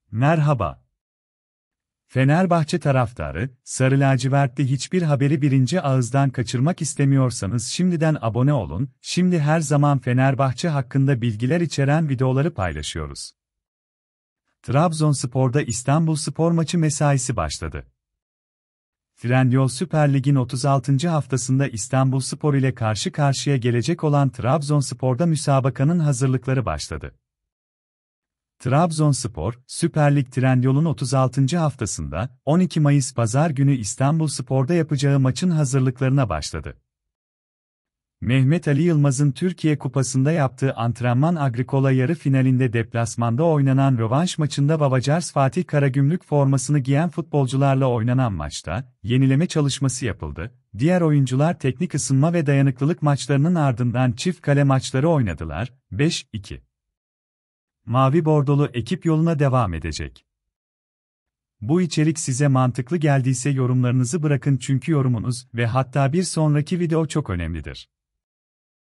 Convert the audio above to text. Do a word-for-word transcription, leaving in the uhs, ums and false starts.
Merhaba. Fenerbahçe taraftarı, sarı lacivertli hiçbir haberi birinci ağızdan kaçırmak istemiyorsanız şimdiden abone olun. Şimdi her zaman Fenerbahçe hakkında bilgiler içeren videoları paylaşıyoruz. Trabzonspor'da İstanbulspor maçı mesaisi başladı. Trendyol Süper Lig'in otuz altıncı haftasında İstanbulspor ile karşı karşıya gelecek olan Trabzonspor'da müsabakanın hazırlıkları başladı. Trabzonspor, Süper Lig Trendyol'un otuz altıncı haftasında, on iki Mayıs Pazar günü İstanbulspor'da yapacağı maçın hazırlıklarına başladı. Mehmet Ali Yılmaz'ın Türkiye Kupası'nda yaptığı Antrenman Agricola yarı finalinde deplasmanda oynanan rövanş maçında Babacars Fatih Karagümrük formasını giyen futbolcularla oynanan maçta, yenileme çalışması yapıldı, diğer oyuncular teknik ısınma ve dayanıklılık maçlarının ardından çift kale maçları oynadılar, beş iki. Mavi bordolu ekip yoluna devam edecek. Bu içerik size mantıklı geldiyse yorumlarınızı bırakın çünkü yorumunuz ve hatta bir sonraki video çok önemlidir.